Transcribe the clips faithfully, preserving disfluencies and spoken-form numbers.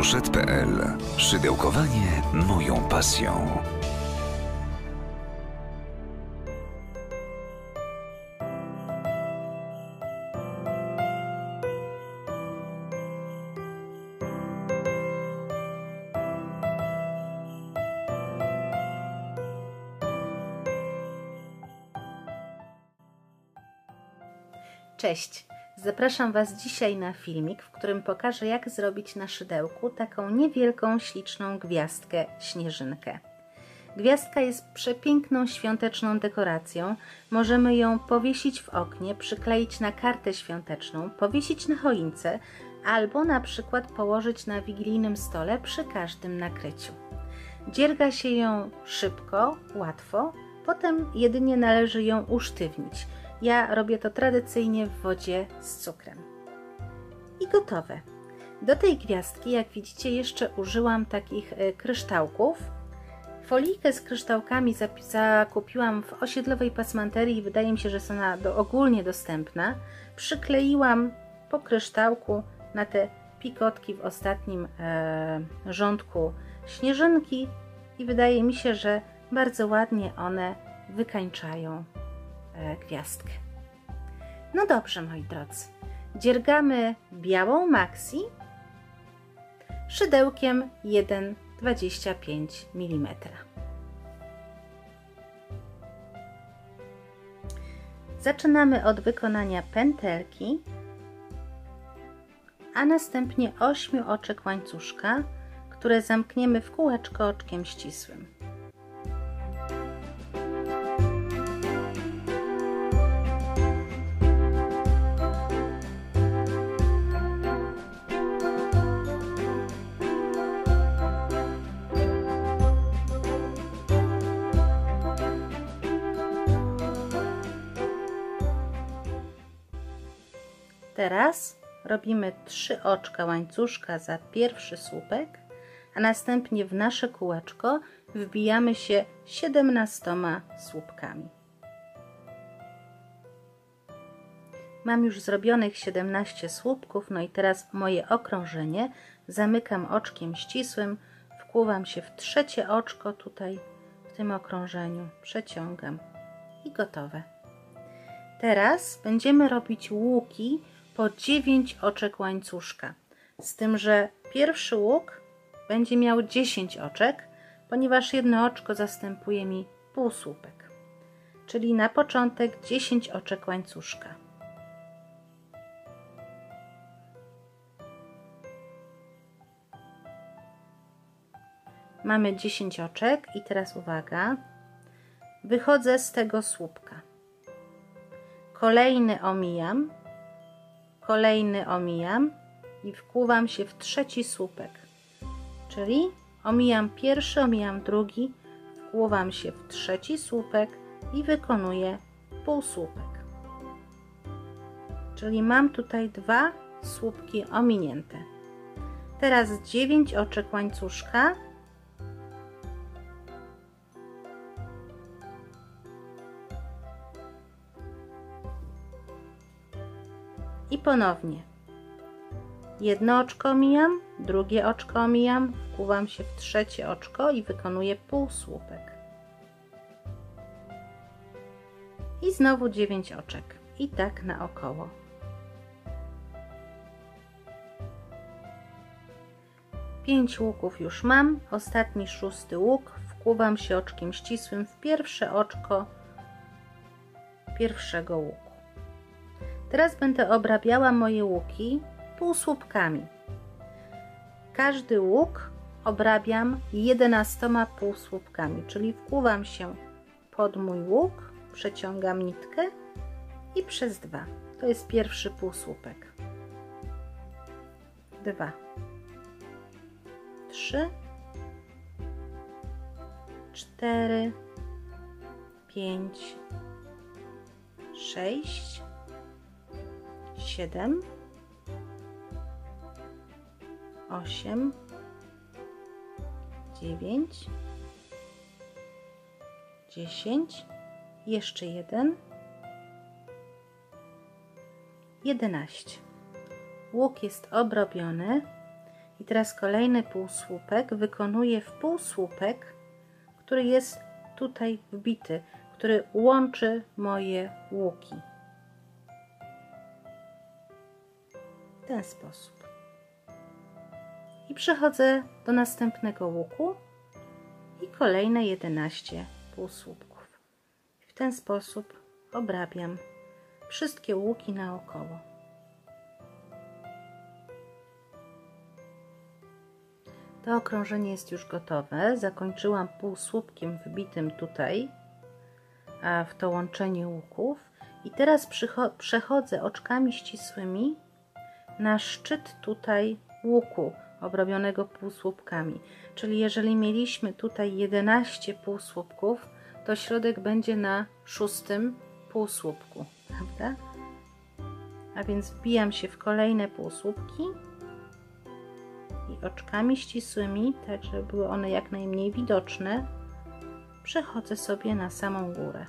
Crochet kropka p l. Szydełkowanie moją pasją. Cześć! Zapraszam Was dzisiaj na filmik, w którym pokażę, jak zrobić na szydełku taką niewielką, śliczną gwiazdkę śnieżynkę. Gwiazdka jest przepiękną świąteczną dekoracją. Możemy ją powiesić w oknie, przykleić na kartę świąteczną, powiesić na choince albo na przykład położyć na wigilijnym stole przy każdym nakryciu. Dzierga się ją szybko, łatwo, potem jedynie należy ją usztywnić. Ja robię to tradycyjnie w wodzie z cukrem. I gotowe. Do tej gwiazdki, jak widzicie, jeszcze użyłam takich kryształków. Folijkę z kryształkami zakupiłam w osiedlowej pasmanterii i wydaje mi się, że jest ona do, ogólnie dostępna. Przykleiłam po kryształku na te pikotki w ostatnim e, rządku śnieżynki i wydaje mi się, że bardzo ładnie one wykańczają gwiazdkę. No dobrze, moi drodzy, dziergamy białą maxi szydełkiem jeden przecinek dwadzieścia pięć milimetra. Zaczynamy od wykonania pętelki, a następnie ośmiu oczek łańcuszka, które zamkniemy w kółeczko oczkiem ścisłym. Teraz robimy trzy oczka łańcuszka za pierwszy słupek, a następnie w nasze kółeczko wbijamy się siedemnastoma słupkami. Mam już zrobionych siedemnaście słupków, no i teraz moje okrążenie. Zamykam oczkiem ścisłym, wkłuwam się w trzecie oczko tutaj w tym okrążeniu, przeciągam i gotowe. Teraz będziemy robić łuki po dziewięć oczek łańcuszka, z tym, że pierwszy łuk będzie miał dziesięć oczek, ponieważ jedno oczko zastępuje mi półsłupek, czyli na początek dziesięć oczek łańcuszka. Mamy dziesięć oczek i teraz uwaga, wychodzę z tego słupka, kolejny omijam, kolejny omijam i wkłuwam się w trzeci słupek, czyli omijam pierwszy, omijam drugi, wkłuwam się w trzeci słupek i wykonuję półsłupek. Czyli mam tutaj dwa słupki ominięte. Teraz dziewięć oczek łańcuszka. I ponownie jedno oczko omijam, drugie oczko omijam, wkłuwam się w trzecie oczko i wykonuję półsłupek. I znowu dziewięć oczek. I tak naokoło. pięć łuków już mam. Ostatni, szósty łuk. Wkłuwam się oczkiem ścisłym w pierwsze oczko pierwszego łuku. Teraz będę obrabiała moje łuki półsłupkami. Każdy łuk obrabiam jedenastoma półsłupkami, czyli wkłuwam się pod mój łuk, przeciągam nitkę i przez dwa. To jest pierwszy półsłupek. Dwa, trzy, cztery, pięć, sześć, siedem, osiem, dziewięć, dziesięć, jeszcze jeden, jedenaście. Łuk jest obrobiony I teraz kolejny półsłupek wykonuję w półsłupek, który jest tutaj wbity, który łączy moje łuki. W ten sposób. I przechodzę do następnego łuku i kolejne jedenaście półsłupków. W ten sposób obrabiam wszystkie łuki naokoło. To okrążenie jest już gotowe. Zakończyłam półsłupkiem wbitym tutaj, a w to łączenie łuków. I teraz przechodzę oczkami ścisłymi na szczyt tutaj łuku obrobionego półsłupkami. Czyli jeżeli mieliśmy tutaj jedenaście półsłupków, to środek będzie na szóstym półsłupku, prawda? A więc wbijam się w kolejne półsłupki i oczkami ścisłymi, tak żeby były one jak najmniej widoczne, przechodzę sobie na samą górę.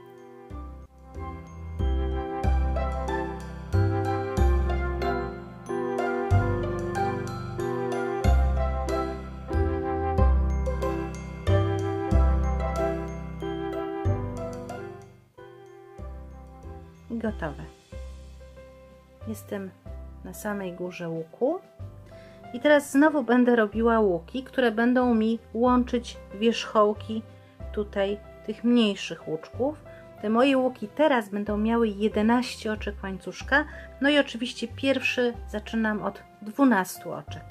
I gotowe. Jestem na samej górze łuku. I teraz znowu będę robiła łuki, które będą mi łączyć wierzchołki tutaj tych mniejszych łuczków. Te moje łuki teraz będą miały jedenaście oczek łańcuszka. No i oczywiście pierwszy zaczynam od dwunastu oczek.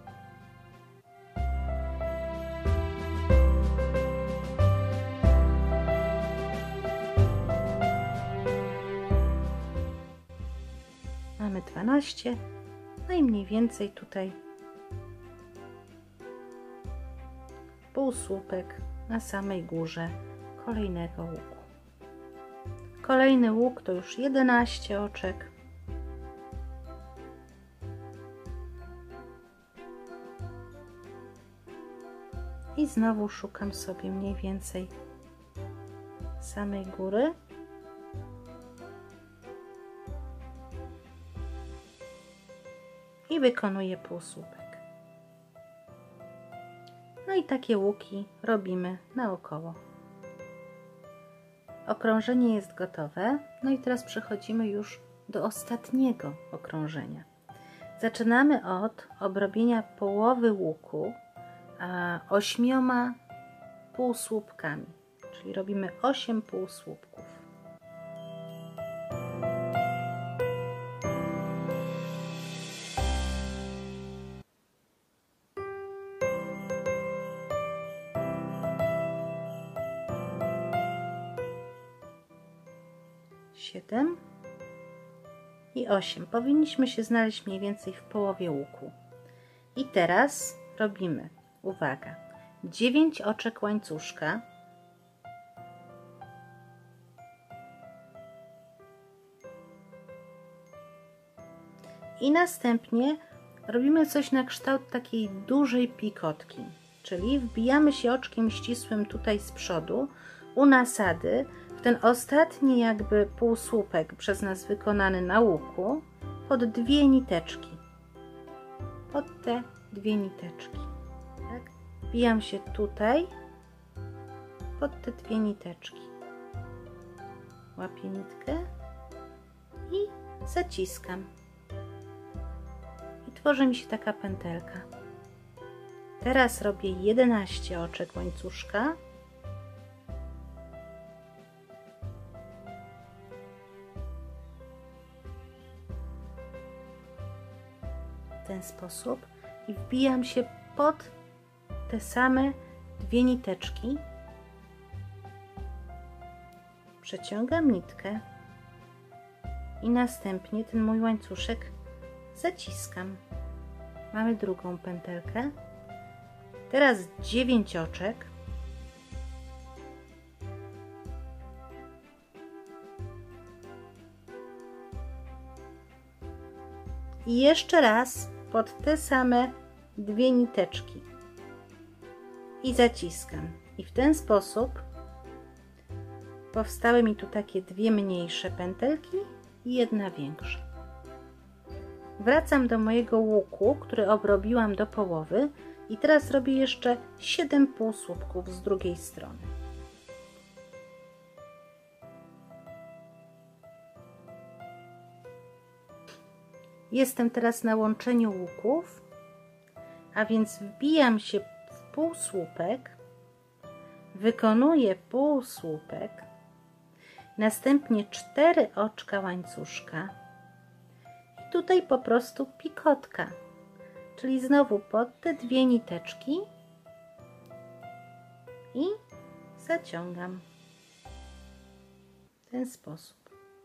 Mamy dwanaście, no i mniej więcej tutaj półsłupek na samej górze kolejnego łuku. Kolejny łuk to już jedenaście oczek. I znowu szukam sobie mniej więcej samej góry. I wykonuję półsłupek. No i takie łuki robimy naokoło. Okrążenie jest gotowe. No i teraz przechodzimy już do ostatniego okrążenia. Zaczynamy od obrobienia połowy łuku a ośmioma półsłupkami, czyli robimy osiem półsłupków. siedem i osiem. Powinniśmy się znaleźć mniej więcej w połowie łuku. I teraz robimy, uwaga, dziewięć oczek łańcuszka, i następnie robimy coś na kształt takiej dużej pikotki, czyli wbijamy się oczkiem ścisłym tutaj z przodu u nasady w ten ostatni jakby półsłupek przez nas wykonany na łuku pod dwie niteczki, pod te dwie niteczki, tak? Wbijam się tutaj pod te dwie niteczki, łapię nitkę i zaciskam i tworzy mi się taka pętelka. Teraz robię jedenaście oczek łańcuszka. W ten sposób i wbijam się pod te same dwie niteczki, przeciągam nitkę i następnie ten mój łańcuszek zaciskam. Mamy drugą pętelkę. Teraz dziewięć oczek. I jeszcze raz pod te same dwie niteczki i zaciskam. I w ten sposób powstały mi tu takie dwie mniejsze pętelki i jedna większa. Wracam do mojego łuku, który obrobiłam do połowy i teraz robię jeszcze siedem półsłupków z drugiej strony. Jestem teraz na łączeniu łuków, a więc wbijam się w półsłupek, wykonuję półsłupek, następnie cztery oczka łańcuszka i tutaj po prostu pikotka, czyli znowu pod te dwie niteczki i zaciągam w ten sposób.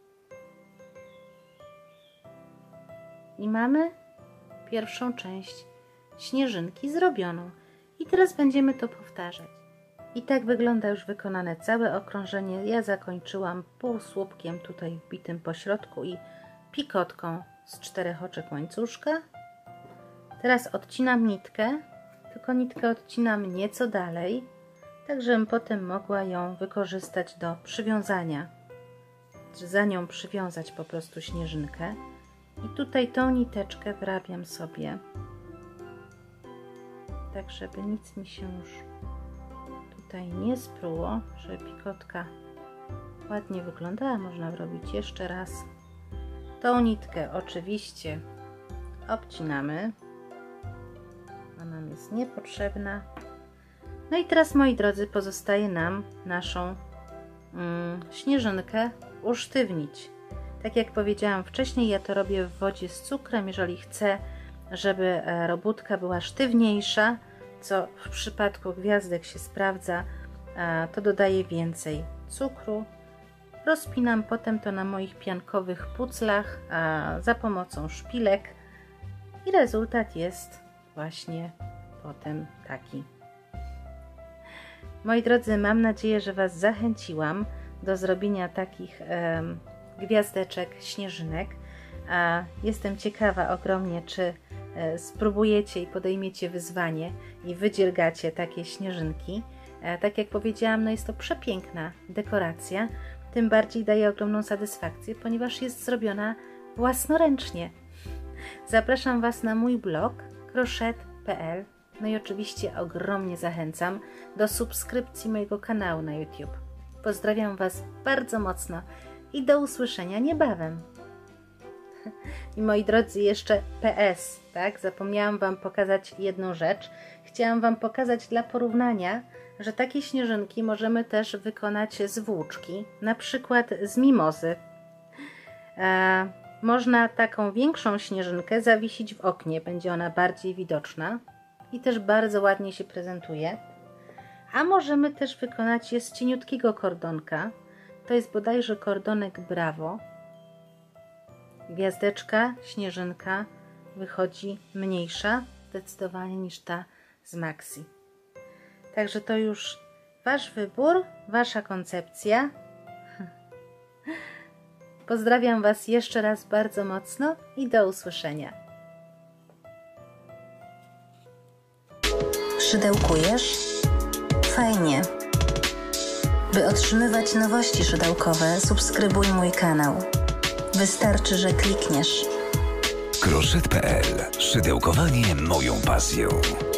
I mamy pierwszą część śnieżynki zrobioną. I teraz będziemy to powtarzać. I tak wygląda już wykonane całe okrążenie. Ja zakończyłam półsłupkiem tutaj wbitym po środku i pikotką z czterech oczek łańcuszka. Teraz odcinam nitkę, tylko nitkę odcinam nieco dalej, tak żebym potem mogła ją wykorzystać do przywiązania, czy za nią przywiązać po prostu śnieżynkę. I tutaj tą niteczkę wrabiam sobie, tak żeby nic mi się już tutaj nie spruło, żeby pikotka ładnie wyglądała. Można robić jeszcze raz. Tą nitkę oczywiście obcinamy, ona nam jest niepotrzebna. No i teraz, moi drodzy, pozostaje nam naszą mm, śnieżynkę usztywnić. Tak jak powiedziałam wcześniej, ja to robię w wodzie z cukrem. Jeżeli chcę, żeby robótka była sztywniejsza, co w przypadku gwiazdek się sprawdza, to dodaję więcej cukru. Rozpinam potem to na moich piankowych puclach za pomocą szpilek i rezultat jest właśnie potem taki. Moi drodzy, mam nadzieję, że Was zachęciłam do zrobienia takich e, gwiazdeczek, śnieżynek. A jestem ciekawa ogromnie, czy e, spróbujecie i podejmiecie wyzwanie i wydziergacie takie śnieżynki. E, tak jak powiedziałam, no jest to przepiękna dekoracja, tym bardziej daje ogromną satysfakcję, ponieważ jest zrobiona własnoręcznie. Zapraszam Was na mój blog crochet kropka p l. No i oczywiście ogromnie zachęcam do subskrypcji mojego kanału na YouTube. Pozdrawiam Was bardzo mocno i do usłyszenia niebawem. I moi drodzy, jeszcze P S, tak? Zapomniałam Wam pokazać jedną rzecz. Chciałam Wam pokazać dla porównania, że takie śnieżynki możemy też wykonać z włóczki, na przykład z mimozy. E, można taką większą śnieżynkę zawiesić w oknie, będzie ona bardziej widoczna i też bardzo ładnie się prezentuje. A możemy też wykonać je z cieniutkiego kordonka. To jest bodajże kordonek Brawo. Gwiazdeczka, śnieżynka wychodzi mniejsza zdecydowanie niż ta z Maxi. Także to już Wasz wybór, Wasza koncepcja. Pozdrawiam Was jeszcze raz bardzo mocno i do usłyszenia. Szydełkujesz? Fajnie. By otrzymywać nowości szydełkowe, subskrybuj mój kanał. Wystarczy, że klikniesz. crochet kropka p l. Szydełkowanie moją pasją.